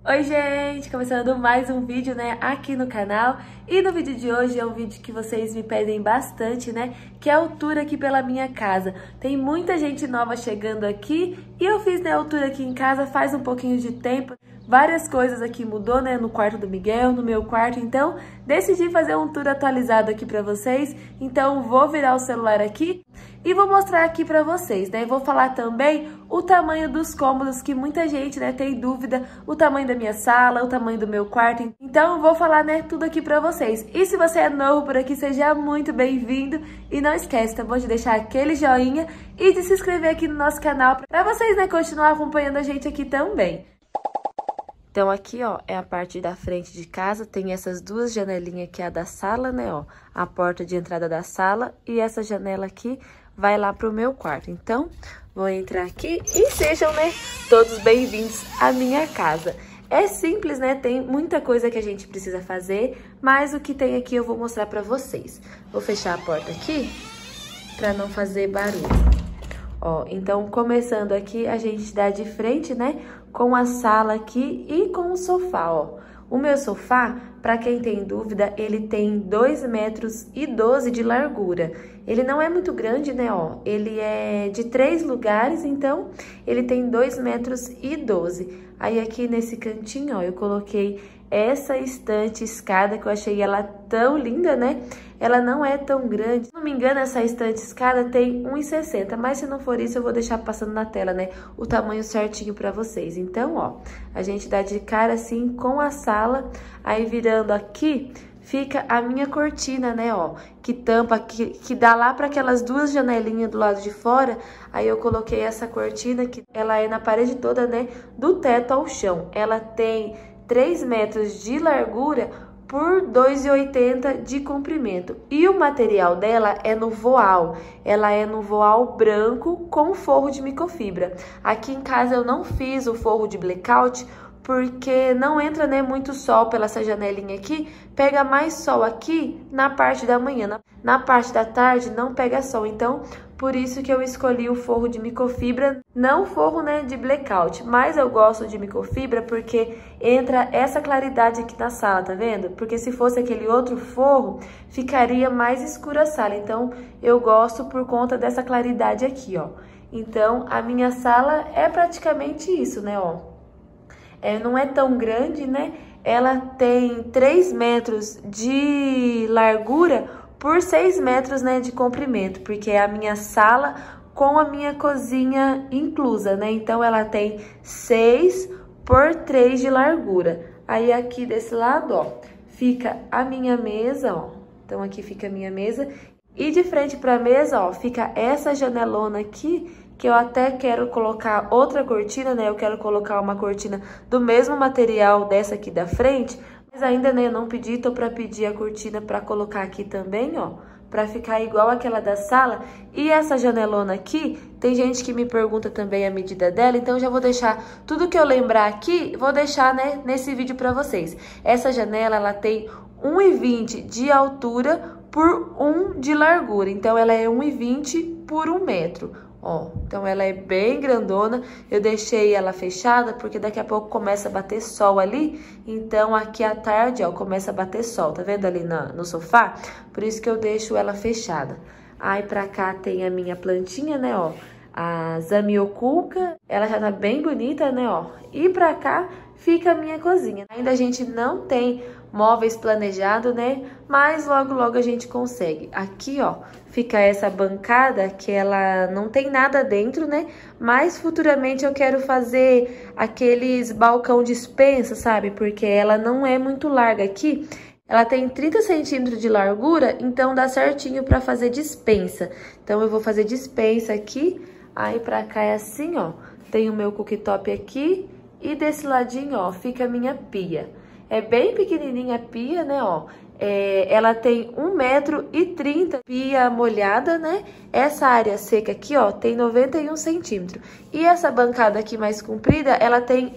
Oi gente, começando mais um vídeo, né, aqui no canal. E no vídeo de hoje é um vídeo que vocês me pedem bastante, né, que é a tour aqui pela minha casa. Tem muita gente nova chegando aqui e eu fiz, né, a tour aqui em casa faz um pouquinho de tempo. Várias coisas aqui mudou, né, no quarto do Miguel, no meu quarto, então decidi fazer um tour atualizado aqui pra vocês. Então vou virar o celular aqui e vou mostrar aqui pra vocês, né, vou falar também o tamanho dos cômodos, que muita gente, né, tem dúvida, o tamanho da minha sala, o tamanho do meu quarto. Então eu vou falar, né, tudo aqui pra vocês. E se você é novo por aqui, seja muito bem-vindo. E não esquece, tá bom, de deixar aquele joinha e de se inscrever aqui no nosso canal pra vocês, né, continuar acompanhando a gente aqui também. Então aqui, ó, é a parte da frente de casa, tem essas duas janelinhas que é a da sala, né, ó, a porta de entrada da sala, e essa janela aqui vai lá pro meu quarto. Então, vou entrar aqui e sejam, né, todos bem-vindos à minha casa. É simples, né, tem muita coisa que a gente precisa fazer, mas o que tem aqui eu vou mostrar pra vocês. Vou fechar a porta aqui pra não fazer barulho. Ó, então, começando aqui, a gente dá de frente, né, com a sala aqui e com o sofá, ó. O meu sofá, para quem tem dúvida, ele tem 2,12 metros de largura. Ele não é muito grande, né, ó. Ele é de 3 lugares, então ele tem 2,12 metros. Aí aqui nesse cantinho, ó, eu coloquei essa estante escada que eu achei ela tão linda, né? Ela não é tão grande. Se não me engano, essa estante escada tem 1,60, mas se não for isso, eu vou deixar passando na tela, né? O tamanho certinho pra vocês. Então, ó, a gente dá de cara assim com a sala, aí virando aqui, fica a minha cortina, né, ó, que tampa, que dá lá para aquelas duas janelinhas do lado de fora. Aí eu coloquei essa cortina, que ela é na parede toda, né, do teto ao chão. Ela tem 3 metros de largura por 2,80 de comprimento. E o material dela é no voal. Ela é no voal branco com forro de microfibra. Aqui em casa eu não fiz o forro de blackout, porque não entra, né, muito sol pela essa janelinha aqui, pega mais sol aqui na parte da manhã, na parte da tarde não pega sol, então por isso que eu escolhi o forro de microfibra, não o forro, né, de blackout, mas eu gosto de microfibra porque entra essa claridade aqui na sala, tá vendo? Porque se fosse aquele outro forro, ficaria mais escura a sala, então eu gosto por conta dessa claridade aqui, ó. Então a minha sala é praticamente isso, né, ó. Não é tão grande, né? Ela tem 3 metros de largura por 6 metros, né, de comprimento, porque é a minha sala com a minha cozinha inclusa, né? Então, ela tem 6 por 3 de largura. Aí, aqui desse lado, ó, fica a minha mesa, ó. Então, aqui fica a minha mesa. E de frente para a mesa, ó, fica essa janelona aqui, que eu até quero colocar outra cortina, né? Eu quero colocar uma cortina do mesmo material dessa aqui da frente, mas ainda, né, eu não pedi, tô pra pedir a cortina pra colocar aqui também, ó, pra ficar igual aquela da sala. E essa janelona aqui, tem gente que me pergunta também a medida dela, então eu já vou deixar tudo que eu lembrar aqui, vou deixar, né, nesse vídeo pra vocês. Essa janela, ela tem 1,20 de altura por 1 de largura, então ela é 1,20 por 1 metro. Ó, então ela é bem grandona, eu deixei ela fechada porque daqui a pouco começa a bater sol ali, então aqui à tarde, ó, começa a bater sol, tá vendo ali no sofá? Por isso que eu deixo ela fechada. Aí pra cá tem a minha plantinha, né, ó, a Zamioculca, ela já tá bem bonita, né, ó, e pra cá fica a minha cozinha. Ainda a gente não tem móveis planejados, né? Mas logo, logo a gente consegue. Aqui, ó, fica essa bancada que ela não tem nada dentro, né? Mas futuramente eu quero fazer aqueles balcão dispensa, sabe? Porque ela não é muito larga aqui. Ela tem 30 centímetros de largura, então dá certinho pra fazer dispensa. Então eu vou fazer dispensa aqui. Aí pra cá é assim, ó. Tem o meu cooktop aqui. E desse ladinho, ó, fica a minha pia. É bem pequenininha a pia, né, ó. Ela tem 1,30 m, pia molhada, né? Essa área seca aqui, ó, tem 91 centímetros. E essa bancada aqui mais comprida, ela tem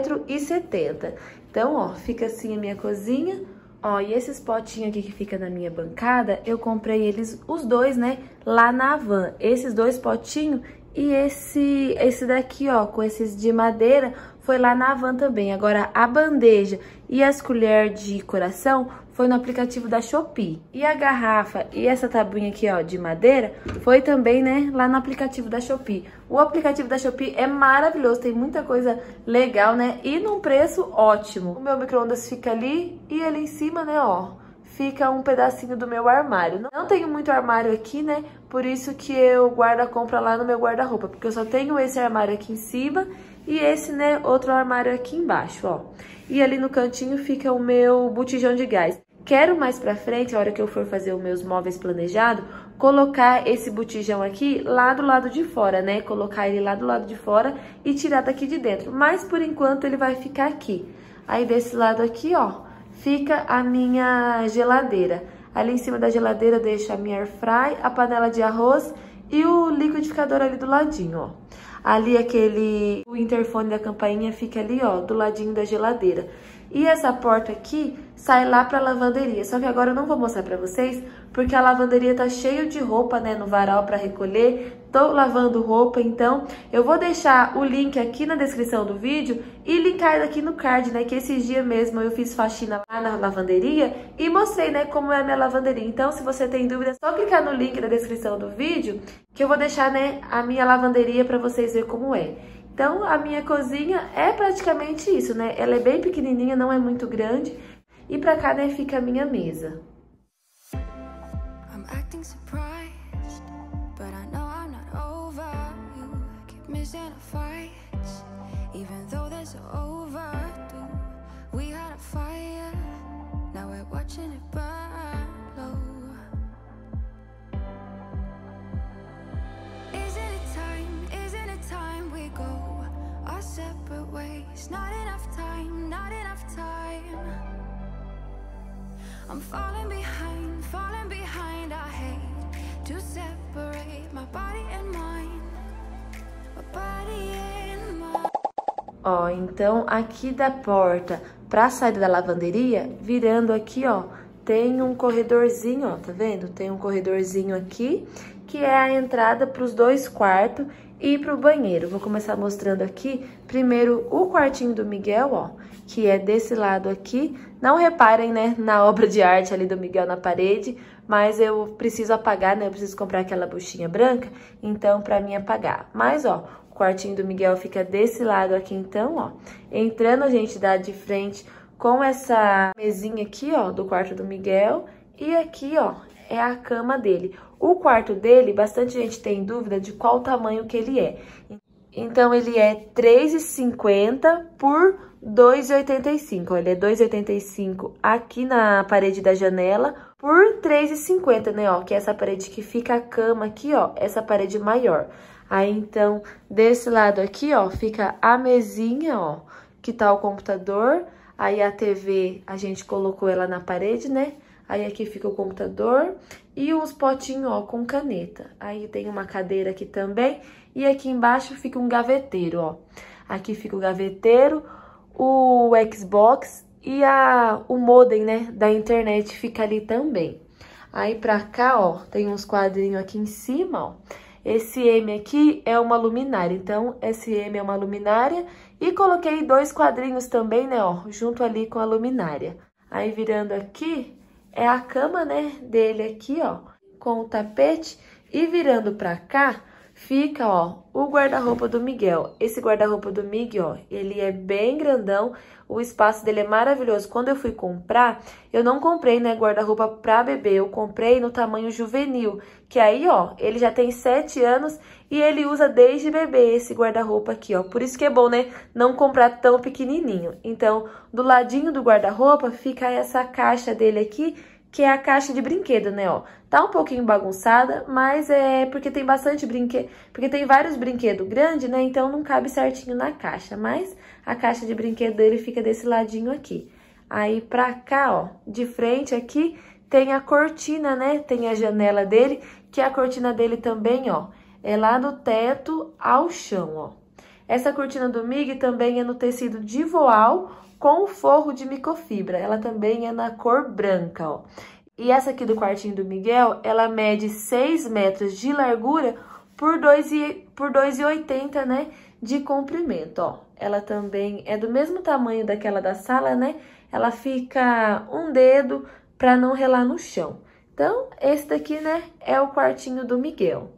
1,70 m. Então, ó, fica assim a minha cozinha. Ó, e esses potinhos aqui que fica na minha bancada, eu comprei eles, os dois, né, lá na Havan. Esses dois potinhos e esse daqui, ó, com esses de madeira, foi lá na Havan também. Agora, a bandeja e as colheres de coração foi no aplicativo da Shopee. E a garrafa e essa tabuinha aqui, ó, de madeira, foi também, né, lá no aplicativo da Shopee. O aplicativo da Shopee é maravilhoso, tem muita coisa legal, né, e num preço ótimo. O meu micro-ondas fica ali e ali em cima, né, ó, fica um pedacinho do meu armário. Não tenho muito armário aqui, né, por isso que eu guardo a compra lá no meu guarda-roupa, porque eu só tenho esse armário aqui em cima e esse, né, outro armário aqui embaixo, ó. E ali no cantinho fica o meu botijão de gás. Quero mais pra frente, a hora que eu for fazer os meus móveis planejados, colocar esse botijão aqui lá do lado de fora, né? Colocar ele lá do lado de fora e tirar daqui de dentro. Mas por enquanto ele vai ficar aqui. Aí desse lado aqui, ó, fica a minha geladeira. Ali em cima da geladeira eu deixo a minha airfry, a panela de arroz e o liquidificador ali do ladinho, ó. Ali o interfone da campainha fica ali, ó, do ladinho da geladeira. E essa porta aqui sai lá pra lavanderia. Só que agora eu não vou mostrar pra vocês, porque a lavanderia tá cheio de roupa, né, no varal pra recolher. Tô lavando roupa, então eu vou deixar o link aqui na descrição do vídeo e linkar aqui no card, né, que esses dias mesmo eu fiz faxina lá na lavanderia e mostrei, né, como é a minha lavanderia. Então, se você tem dúvida, é só clicar no link na descrição do vídeo, que eu vou deixar, né, a minha lavanderia pra vocês verem como é. Então, a minha cozinha é praticamente isso, né? Ela é bem pequenininha, não é muito grande. E pra cá, né, fica a minha mesa. Separate ways, not enough time, not enough time. I'm falling behind, I hate to separate my body and mind, my body and mind. Ó, então aqui da porta pra saída da lavanderia, virando aqui, ó, tem um corredorzinho, ó, tá vendo? Tem um corredorzinho aqui, que é a entrada pros 2 quartos e pro banheiro. Vou começar mostrando aqui, primeiro, o quartinho do Miguel, ó, que é desse lado aqui. Não reparem, né, na obra de arte ali do Miguel na parede, mas eu preciso apagar, né, eu preciso comprar aquela buchinha branca, então, pra mim apagar. Mas, ó, o quartinho do Miguel fica desse lado aqui, então, ó. Entrando, a gente dá de frente com essa mesinha aqui, ó, do quarto do Miguel. E aqui, ó, é a cama dele. O quarto dele, bastante gente tem dúvida de qual tamanho que ele é. Então, ele é 3,50 por 2,85. Ele é 2,85 aqui na parede da janela por 3,50, né, ó. Que é essa parede que fica a cama aqui, ó, essa parede maior. Aí, então, desse lado aqui, ó, fica a mesinha, ó, que tá o computador. Aí, a TV, a gente colocou ela na parede, né? Aí, aqui fica o computador e uns potinhos, ó, com caneta. Aí, tem uma cadeira aqui também. E aqui embaixo fica um gaveteiro, ó. Aqui fica o gaveteiro, o Xbox e o modem, né, da internet fica ali também. Aí, pra cá, ó, tem uns quadrinhos aqui em cima, ó. Esse M aqui é uma luminária, então esse M é uma luminária e coloquei 2 quadrinhos também, né, ó, junto ali com a luminária. Aí virando aqui é a cama, né, dele aqui, ó, com o tapete e virando pra cá fica, ó, o guarda-roupa do Miguel. Esse guarda-roupa do Miguel, ó, ele é bem grandão, o espaço dele é maravilhoso. Quando eu fui comprar, eu não comprei, né, guarda-roupa pra bebê, eu comprei no tamanho juvenil, que aí, ó, ele já tem 7 anos e ele usa desde bebê esse guarda-roupa aqui, ó. Por isso que é bom, né, não comprar tão pequenininho. Então, do ladinho do guarda-roupa fica essa caixa dele aqui, que é a caixa de brinquedo, né, ó. Tá um pouquinho bagunçada, mas é porque tem bastante brinquedo, porque tem vários brinquedos grandes, né, então não cabe certinho na caixa, mas a caixa de brinquedo dele fica desse ladinho aqui. Aí pra cá, ó, de frente aqui, tem a cortina, né, tem a janela dele, que a cortina dele também, ó, é lá do teto ao chão, ó. Essa cortina do Mig também é no tecido de voal, com forro de microfibra. Ela também é na cor branca, ó. E essa aqui do quartinho do Miguel, ela mede 6 metros de largura por 2,80, né, de comprimento, ó. ela também é do mesmo tamanho daquela da sala, né? Ela fica um dedo para não relar no chão. Então, esse daqui, né, é o quartinho do Miguel.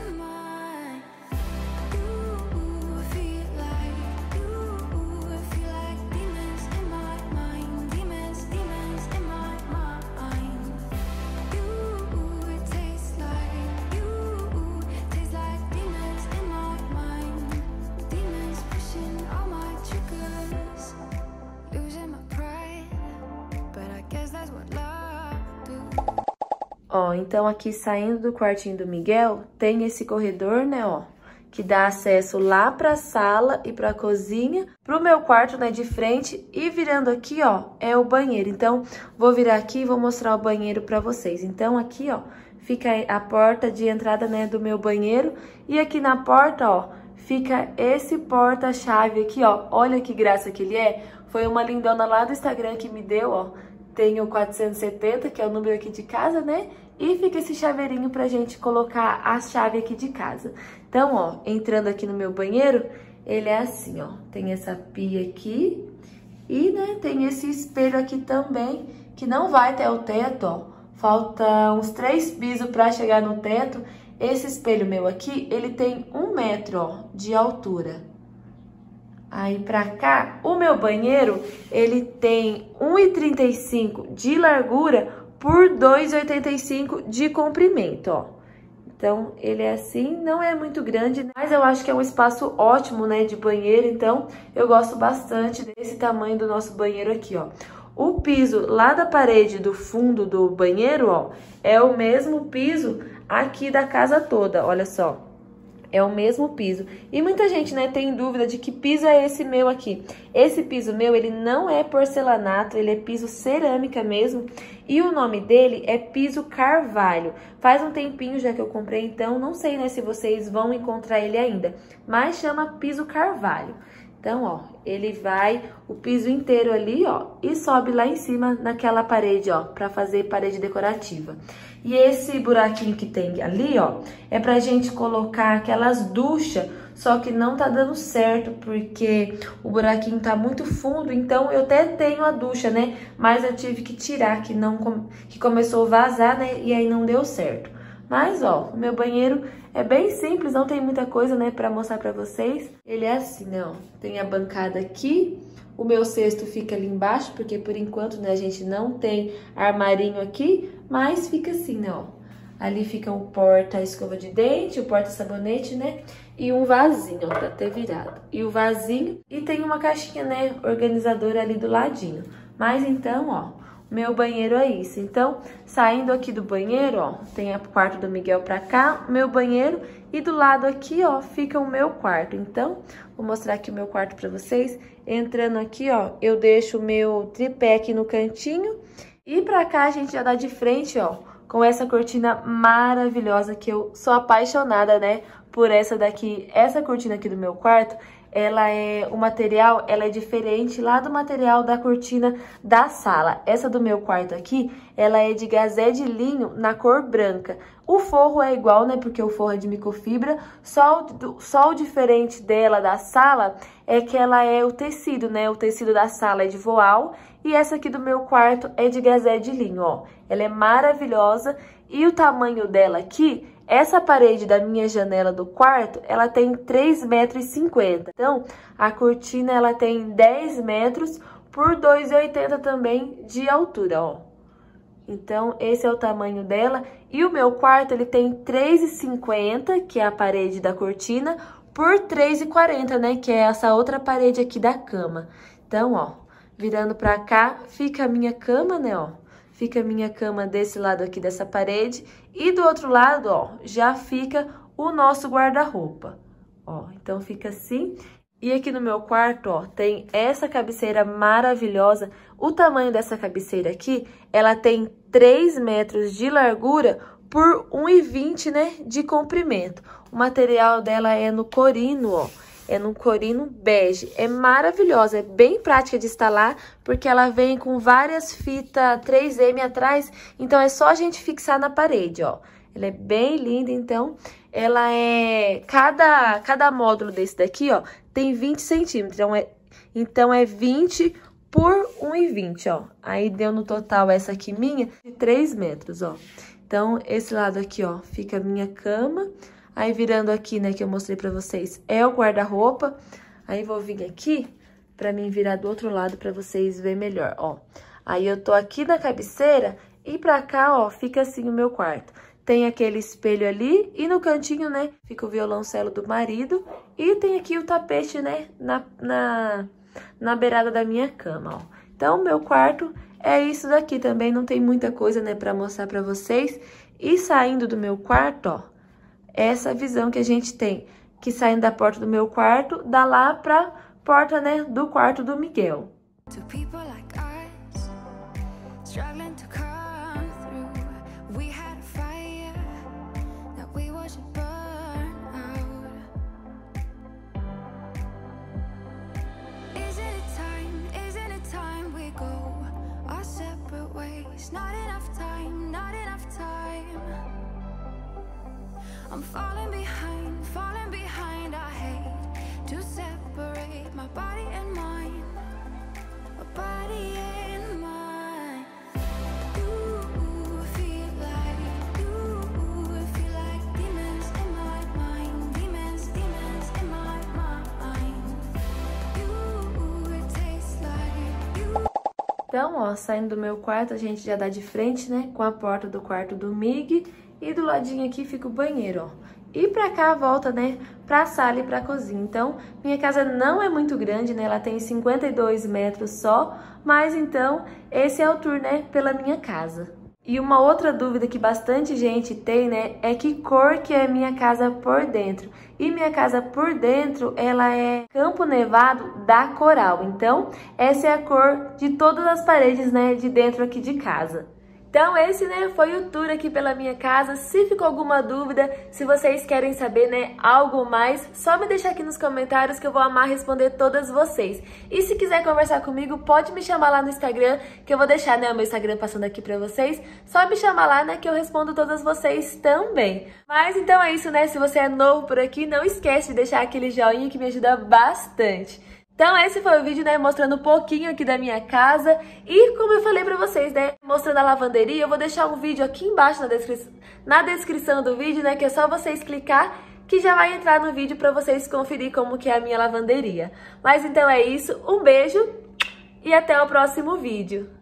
Ó, então aqui saindo do quartinho do Miguel, tem esse corredor, né, ó, que dá acesso lá pra sala e pra cozinha, pro meu quarto, né, de frente, e virando aqui, ó, é o banheiro. Então, vou virar aqui e vou mostrar o banheiro pra vocês. Então, aqui, ó, fica a porta de entrada, né, do meu banheiro, e aqui na porta, ó, fica esse porta-chave aqui, ó, olha que graça que ele é. Foi uma lindona lá do Instagram que me deu, ó. Tem o 470, que é o número aqui de casa, né? E fica esse chaveirinho pra gente colocar a chave aqui de casa. Então, ó, entrando aqui no meu banheiro, ele é assim, ó. Tem essa pia aqui e, né, tem esse espelho aqui também, que não vai até o teto, ó. Falta uns 3 pisos pra chegar no teto. Esse espelho meu aqui, ele tem 1 metro, ó, de altura. Aí pra cá, o meu banheiro, ele tem 1,35 de largura por 2,85 de comprimento, ó. Então, ele é assim, não é muito grande, mas eu acho que é um espaço ótimo, né, de banheiro. Então, eu gosto bastante desse tamanho do nosso banheiro aqui, ó. O piso lá da parede do fundo do banheiro, ó, é o mesmo piso aqui da casa toda, olha só. É o mesmo piso. E muita gente, né, tem dúvida de que piso é esse meu aqui. Esse piso meu, ele não é porcelanato, ele é piso cerâmica mesmo. E o nome dele é piso carvalho. Faz um tempinho já que eu comprei, então não sei, né, se vocês vão encontrar ele ainda. Mas chama piso carvalho. Então, ó, ele vai o piso inteiro ali, ó, e sobe lá em cima naquela parede, ó, pra fazer parede decorativa. E esse buraquinho que tem ali, ó, é pra gente colocar aquelas duchas, só que não tá dando certo, porque o buraquinho tá muito fundo, então eu até tenho a ducha, né, mas eu tive que tirar, que começou a vazar, né, e aí não deu certo. Mas, ó, o meu banheiro é bem simples, não tem muita coisa, né, pra mostrar pra vocês. Ele é assim, né, ó, tem a bancada aqui, o meu cesto fica ali embaixo, porque por enquanto, né, a gente não tem armarinho aqui, mas fica assim, né, ó. Ali fica o porta-escova de dente, o porta-sabonete, né, e um vasinho, ó, pra ter virado. E o vasinho, e tem uma caixinha, né, organizadora ali do ladinho. Mas então, ó, meu banheiro é isso. Então, saindo aqui do banheiro, ó, tem o quarto do Miguel pra cá, meu banheiro, e do lado aqui, ó, fica o meu quarto. Então, vou mostrar aqui o meu quarto pra vocês. Entrando aqui, ó, eu deixo o meu tripé aqui no cantinho. E pra cá a gente já dá de frente, ó, com essa cortina maravilhosa que eu sou apaixonada, né, por essa daqui. Essa cortina aqui do meu quarto, ela é, o material, ela é diferente lá do material da cortina da sala. Essa do meu quarto aqui, ela é de gazé de linho na cor branca. O forro é igual, né, porque o forro é de microfibra, só o diferente dela da sala é que ela é o tecido, né, o tecido da sala é de voal e essa aqui do meu quarto é de gazé de linho, ó. Ela é maravilhosa e o tamanho dela aqui, essa parede da minha janela do quarto, ela tem 3,50 metros. Então, a cortina, ela tem 10 metros por 2,80 também de altura, ó. Então, esse é o tamanho dela. E o meu quarto, ele tem 3,50, que é a parede da cortina, por 3,40, né? Que é essa outra parede aqui da cama. Então, ó, virando pra cá, fica a minha cama, né, ó. Fica a minha cama desse lado aqui dessa parede. E do outro lado, ó, já fica o nosso guarda-roupa. Ó, então fica assim. E aqui no meu quarto, ó, tem essa cabeceira maravilhosa. O tamanho dessa cabeceira aqui, ela tem 3 metros de largura por 1,20, né, de comprimento. O material dela é no corino, ó. É num corino bege. É maravilhosa, é bem prática de instalar, porque ela vem com várias fitas 3M atrás, então é só a gente fixar na parede, ó. Ela é bem linda, então, ela é... Cada módulo desse daqui, ó, tem 20 centímetros, então é 20 por 1,20, ó. Aí deu no total essa aqui minha de 3 metros, ó. Então, esse lado aqui, ó, fica a minha cama. Aí, virando aqui, né, que eu mostrei pra vocês, é o guarda-roupa. Aí, vou vir aqui pra mim virar do outro lado pra vocês verem melhor, ó. Aí, eu tô aqui na cabeceira e pra cá, ó, fica assim o meu quarto. Tem aquele espelho ali e no cantinho, né, fica o violoncelo do marido. E tem aqui o tapete, né, na beirada da minha cama, ó. Então, meu quarto é isso daqui também, não tem muita coisa, né, pra mostrar pra vocês. E saindo do meu quarto, ó, essa visão que a gente tem, que saindo da porta do meu quarto, dá lá pra porta, né, do quarto do Miguel. Not enough time, not enough time. I'm falling behind, I hate to separate my body and mind, my body and mind. You feel like demons in my mind, demons in my mind. You taste like you. Então, ó, saindo do meu quarto, a gente já dá de frente, né, com a porta do quarto do Mig. E do ladinho aqui fica o banheiro, ó. E pra cá volta, né, pra sala e pra cozinha. Então, minha casa não é muito grande, né, ela tem 52 metros só. Mas, então, esse é o tour, né, pela minha casa. E uma outra dúvida que bastante gente tem, né, é que cor que é minha casa por dentro. E minha casa por dentro, ela é Campo Nevado da Coral. Então, essa é a cor de todas as paredes, né, de dentro aqui de casa. Então, esse, né, foi o tour aqui pela minha casa. Se ficou alguma dúvida, se vocês querem saber, né, algo mais, só me deixar aqui nos comentários que eu vou amar responder todas vocês. E se quiser conversar comigo, pode me chamar lá no Instagram, que eu vou deixar, né, o meu Instagram passando aqui pra vocês. Só me chamar lá, né, que eu respondo todas vocês também. Mas então é isso, né, se você é novo por aqui, não esquece de deixar aquele joinha que me ajuda bastante. Então esse foi o vídeo, né, mostrando um pouquinho aqui da minha casa. E como eu falei pra vocês, né, mostrando a lavanderia, eu vou deixar um vídeo aqui embaixo na descrição do vídeo, né, que é só vocês clicar que já vai entrar no vídeo pra vocês conferir como que é a minha lavanderia. Mas então é isso, um beijo e até o próximo vídeo.